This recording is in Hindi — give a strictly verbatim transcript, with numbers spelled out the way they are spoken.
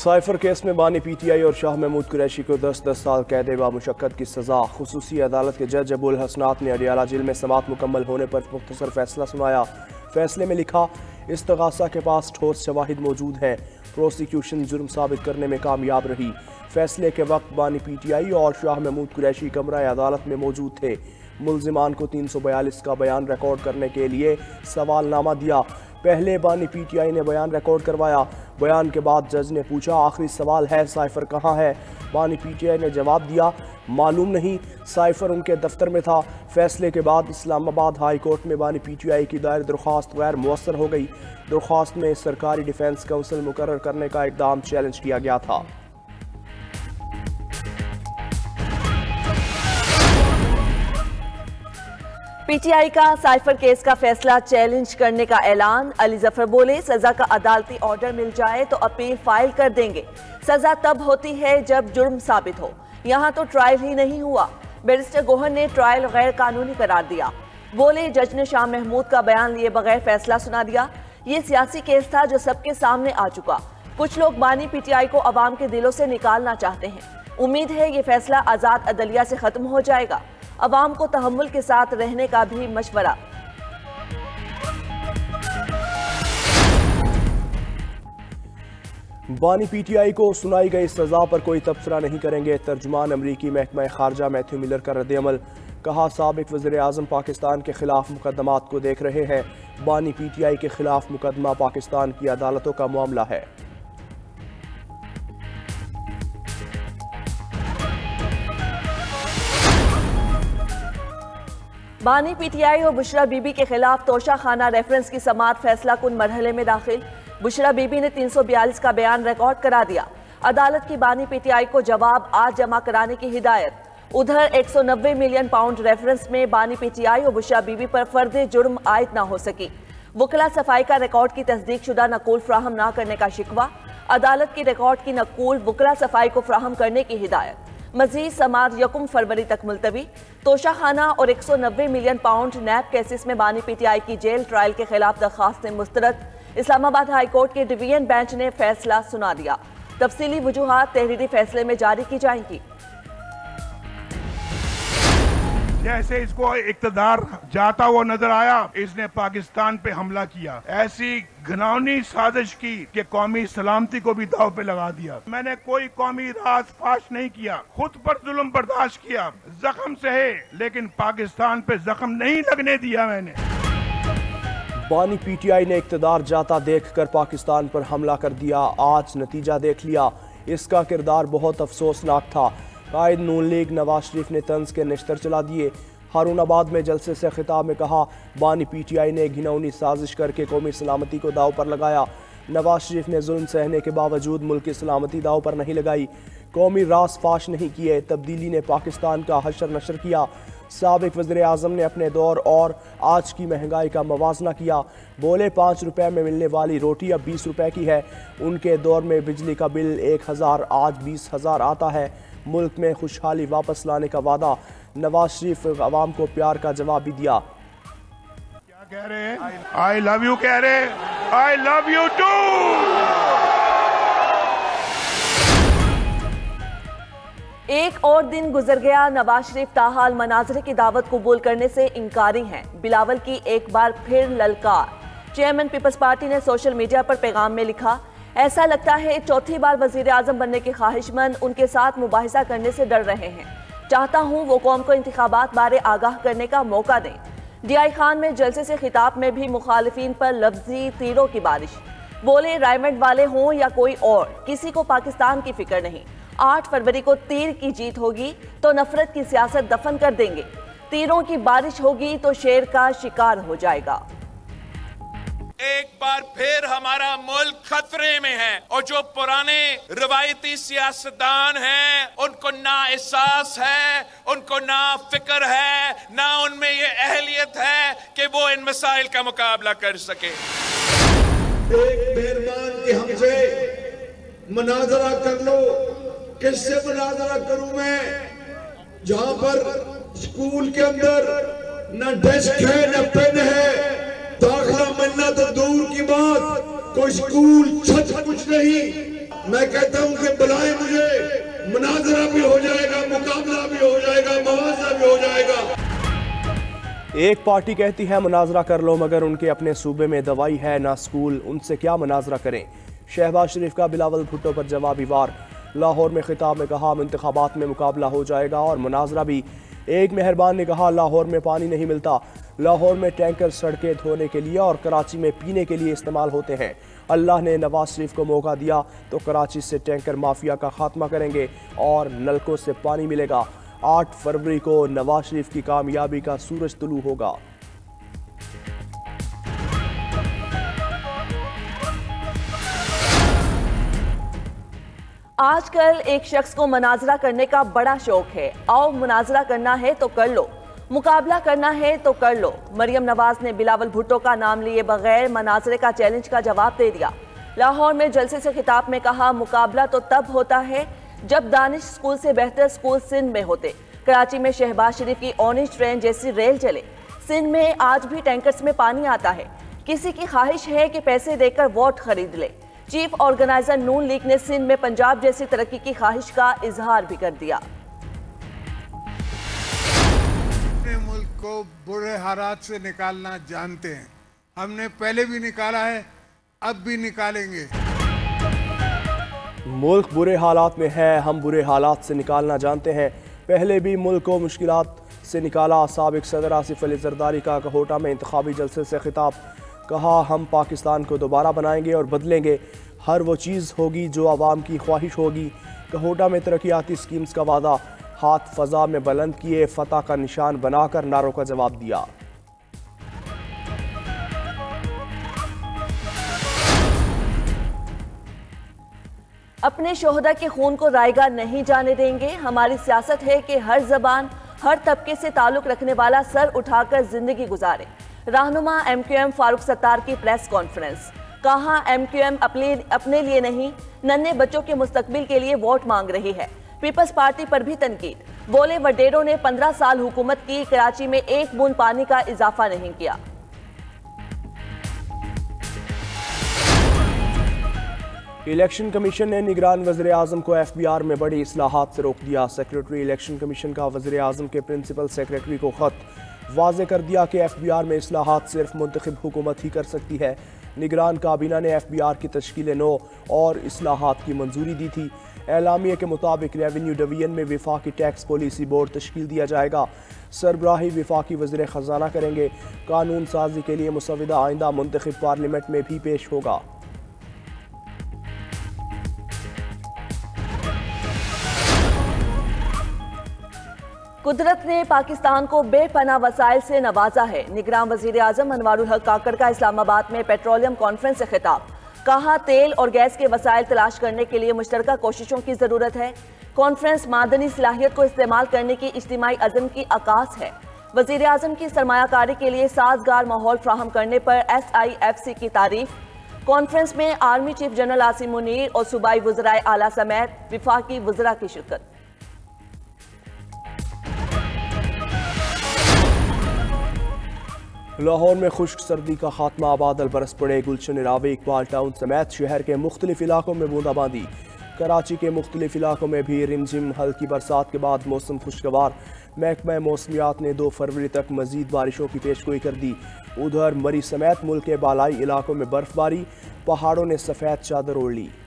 साइफर केस में बानी पीटीआई और शाह महमूद कुरैशी को दस दस साल कैद व मुशक्कत की सजा। खुसूसी अदालत के जज अबुल हसनात ने अडियाला जेल में समाअत मुकम्मल होने पर मुख्तसर फैसला सुनाया। फैसले में लिखा, इस्तगासा के पास ठोस शवाहिद मौजूद हैं, प्रोसिक्यूशन जुर्म साबित करने में कामयाब रही। फैसले के वक्त बानी पीटीआई और शाह महमूद कुरैशी कमरा अदालत में मौजूद थे। मुल्जिमान को तीन सौ बयालीस का बयान रिकॉर्ड करने के लिए सवालनामा दिया। पहले बानी पीटीआई ने बयान रिकॉर्ड करवाया। बयान के बाद जज ने पूछा, आखिरी सवाल है साइफर कहाँ है? बानी पीटीआई ने जवाब दिया, मालूम नहीं, साइफर उनके दफ्तर में था। फैसले के बाद इस्लामाबाद हाई कोर्ट में बानी पीटीआई की दायर दरख्वास्त गैर मुअस्सर हो गई। दरख्वास्त में सरकारी डिफेंस काउंसिल मुकर्रर करने का इकदाम चैलेंज किया गया था। पीटीआई का साइफर केस का फैसला चैलेंज करने का ऐलान। अली जफर बोले, सजा का अदालती ऑर्डर मिल जाए तो अपील फाइल कर देंगे। सजा तब होती है जब जुर्म साबित हो। यहाँ तो ट्रायल ही नहीं हुआ। बैरिस्टर गोहर ने ट्रायल गैर कानूनी करार दिया। बोले, जज ने शाह महमूद का बयान लिए बगैर फैसला सुना दिया। ये सियासी केस था जो सबके सामने आ चुका। कुछ लोग बानी पीटीआई को अवाम के दिलों से निकालना चाहते हैं। उम्मीद है ये फैसला आजाद अदलिया से खत्म हो जाएगा। अवाम को तहम्मुल के साथ रहने का भी मशवरा। बानी पीटीआई को सुनाई गई सजा पर कोई तबसरा नहीं करेंगे। तर्जुमान अमरीकी महकमा खारजा मैथ्यू मिलर का रद्द-ए-अमल। कहा, साबिक वज़ीर आज़म पाकिस्तान के खिलाफ मुकदमात को देख रहे हैं। बानी पीटीआई के खिलाफ मुकदमा पाकिस्तान की अदालतों का मामला है। बानी पीटीआई और बुशरा बीबी के खिलाफ तोशा खाना रेफरेंस की समाअत फैसला कुन मरहले में दाखिल। बुशरा बीबी ने तीन सौ बयालीस का बयान रिकॉर्ड करा दिया। अदालत की बानी पीटीआई को जवाब आज जमा कराने की हिदायत। उधर एक सौ नब्बे मिलियन पाउंड रेफरेंस में बानी पीटीआई और बुशरा बीबी पर फर्द जुर्म आयद न हो सकी। वकला सफाई का रिकॉर्ड की तस्दीक शुदा नकूल फ्राहम न करने का शिकवा। अदालत की रिकॉर्ड की नकूल वकला सफाई को फ्राहम करने की हिदायत। मजीद समाअत यकुम फरवरी तक मुलतवी। तोशा खाना और एक सौ नब्बे मिलियन पाउंड नैब केसेस में बानी पीटीआई की जेल ट्रायल के खिलाफ दरखास्तें मुस्तरद। इस्लामाबाद हाई कोर्ट के डिवीजन बेंच ने फैसला सुना दिया। तफसीली वजूहात तहरीरी फैसले में जारी की जाएंगी। जैसे इसको इक़्तिदार जाता हुआ नजर आया, इसने पाकिस्तान पे हमला किया। ऐसी घिनौनी साजिश की कि कौमी सलामती को भी दाव पे लगा दिया। मैंने कोई कौमी राज फाश नहीं किया, खुद पर जुल्म बर्दाश्त किया, जख्म सहे, लेकिन पाकिस्तान पे जख्म नहीं लगने दिया मैंने। बानी पीटीआई ने इक़्तिदार जाता देखकर पाकिस्तान पर हमला कर दिया। आज नतीजा देख लिया। इसका किरदार बहुत अफसोसनाक था। कायद नून लीग नवाज शरीफ ने तंज के नश्तर चला दिए। हारूनाबाद में जलसे से खिताब में कहा, बानी पीटीआई ने घिनौनी साजिश करके कौमी सलामती को दाव पर लगाया। नवाज शरीफ ने जुल्म सहने के बावजूद मुल्क की सलामती दाव पर नहीं लगाई। कौमी राज फाश नहीं किए। तब्दीली ने पाकिस्तान का हशर नशर किया। साबिक वज़ीर आज़म ने अपने दौर और आज की महंगाई का मवाजना किया। बोले, पाँच रुपए में मिलने वाली रोटी अब बीस रुपए की है। उनके दौर में बिजली का बिल एक हज़ार आज बीस हज़ार आता है। मुल्क में खुशहाली वापस लाने का वादा। नवाज शरीफ अवाम को प्यार का जवाब भी दिया। क्या कह रहे हैं? आई लव यू कह रहे हैं। I love you too. एक और दिन गुजर गया। नवाज शरीफ ताहाल मनाजरे की दावत कबूल करने से इनकारी हैं। बिलावल की एक बार फिर ललकार। चेयरमैन पीपल्स पार्टी ने सोशल मीडिया पर पैगाम में लिखा, ऐसा लगता है चौथी बार वजीर आजम बनने के ख्वाहिशमंद उनके साथ मुबाहिसा करने से डर रहे हैं। चाहता हूं वो कौम को इंतखाबात बारे आगाह करने का मौका दें। डीआई खान में जलसे से खिताब में भी मुखालिफिन पर लफ्जी तीरों की बारिश। बोले, रायमंड वाले हों या कोई और, किसी को पाकिस्तान की फिक्र नहीं। आठ फरवरी को तीर की जीत होगी तो नफरत की सियासत दफन कर देंगे। तीरों की बारिश होगी तो शेर का शिकार हो जाएगा। एक बार फिर हमारा मुल्क खतरे में है और जो पुराने रवायती सियासतदान हैं, उनको ना एहसास है, उनको ना फिक्र है, ना उनमें ये अहलियत है कि वो इन मसाइल का मुकाबला कर सके। एक मेहरबान की हमसे मुनाजरा कर लो। किससे मुनाजरा करूं मैं, जहां पर स्कूल के अंदर न डेस्क है न पेन है, दाखिला मिलना तो दूर की बात, कोई स्कूल छत कुछ नहीं। मैं कहता हूं कि बुलाए मुझे, मुनाजरा भी हो जाएगा, मुकाबला भी हो जाएगा, मवाजा भी हो जाएगा। एक पार्टी कहती है मुनाजरा कर लो, मगर उनके अपने सूबे में दवाई है ना स्कूल, उनसे क्या मुनाजरा करें। शहबाज शरीफ का बिलावल भुट्टो पर जवाबी वार। लाहौर में खिताब में कहा इंतखाबात में मुकाबला हो जाएगा और मुनाजरा भी। एक मेहरबान ने कहा लाहौर में पानी नहीं मिलता, लाहौर में टैंकर सड़कें धोने के लिए और कराची में पीने के लिए इस्तेमाल होते हैं। अल्लाह ने नवाज शरीफ को मौका दिया तो कराची से टैंकर माफिया का खात्मा करेंगे और नलकों से पानी मिलेगा। आठ फरवरी को नवाज शरीफ की कामयाबी का सूरज तुलू होगा। आजकल एक शख्स को मुनाजरा करने का बड़ा शौक है। आओ मुनाजरा करना है तो कर लो, मुकाबला करना है तो कर लो। मरियम नवाज ने बिलावल भुट्टो का नाम लिए बगैर मुनाजरे का चैलेंज का जवाब दे दिया। लाहौर में जलसे से खिताब में कहा मुकाबला तो तब होता है जब दानिश स्कूल से बेहतर स्कूल सिंध में होते। कराची में शहबाज शरीफ की ऑरेंज ट्रेन जैसी रेल चले। सिंध में आज भी टैंकर्स में पानी आता है। किसी की ख्वाहिश है कि पैसे देकर वोट खरीद ले। चीफ ऑर्गेनाइजर नून लीग ने सिंध में पंजाब जैसी तरक्की की ख्वाहिश का इजहार भी कर दिया। अपने मुल्क को बुरे हालात से निकालना जानते हैं, हमने पहले भी निकाला है, अब भी निकालेंगे। मुल्क बुरे हालात में है, हम बुरे हालात से निकालना जानते हैं, पहले भी मुल्क को मुश्किलात से निकाला। साबिक सदर आसिफ अली जरदारी का कहोटा में इंतखाबी जलसे से खिताब। कहा हम पाकिस्तान को दोबारा बनाएंगे और बदलेंगे, हर वो चीज़ होगी जो आवाम की ख्वाहिश होगी। कहोटा में तरक्याती स्कीम्स का वादा, हाथ फजा में बुलंद किए, फतह का निशान बनाकर नारों का जवाब दिया। अपने शोहदा के खून को रायगा नहीं जाने देंगे। हमारी सियासत है कि हर जबान हर तबके से ताल्लुक रखने वाला सर उठाकर जिंदगी गुजारे। रहनुमा M Q M Farooq Sattar की प्रेस कॉन्फ्रेंस। कहा एम क्यू एम अपने अपने लिए नहीं, नन्हे बच्चों के मुस्तकबिल के लिए वोट मांग रही है। पीपल्स पार्टी पर भी तनकीद। बोले वडेरों ने पंद्रह साल हुकूमत की, कराची में एक बूंद पानी का इजाफा नहीं किया। इलेक्शन कमीशन ने निगरान वज़ीर आज़म को एफ बी आर में बड़ी इस्लाहात से रोक दिया। सेक्रेटरी इलेक्शन कमीशन का वज़ीर आज़म के प्रिंसिपल सेक्रेटरी को ख़त। वाज़े कर दिया कि एफ बी आर में इस्लाहात सिर्फ मुंतखब हुकूमत ही कर सकती है। निगरान काबीना ने एफ बी आर की तश्कील नो और इस्लाहात की मंजूरी दी थी। एलामिया के मुताबिक रेवेन्यू डिवीजन में विफाकी टैक्स पॉलिसी बोर्ड तश्कील दिया जाएगा। सरबराही विफाकी वज़ीर ख़जाना करेंगे। कानून साजी के लिए मुसविदा आइंदा मुंतखब पार्लियामेंट में भी पेश होगा। कुदरत ने पाकिस्तान को बेपनाह वसाइल से नवाजा है। निगरान वजीर आजम अनवारुल हक काकड़ का इस्लामाबाद में पेट्रोलियम कॉन्फ्रेंस से खिताब। कहा तेल और गैस के वसाइल तलाश करने के लिए मुश्तरका कोशिशों की जरूरत है। कॉन्फ्रेंस मादनी सलाहियत को इस्तेमाल करने की इज्तिमाई अज़म की अक्कास है। वजीर आजम की सरमायाकारी के लिए साजगार माहौल फ्राहम करने पर एस आई एफ सी की तारीफ। कॉन्फ्रेंस में army chief general Asim Munir और सूबाई वज़राए आला समेत विफाकी वज़रा की शिरकत। लाहौर में खुश्क सर्दी का खात्मा, बादल बरस पड़े। गुलशन रावे इकबाल टाउन समेत शहर के मुख्तलिफ इलाकों में बूंदाबांदी। कराची के मुख्तलिफ इलाकों में भी रिमझिम हल्की बरसात के बाद मौसम खुशगवार। महकमा मौसमियात ने दो फरवरी तक मजीद बारिशों की पेशगोई कर दी। उधर मरी समेत मुल्क के बालाई इलाकों में बर्फबारी, पहाड़ों ने सफ़ेद चादर ओढ़ ली।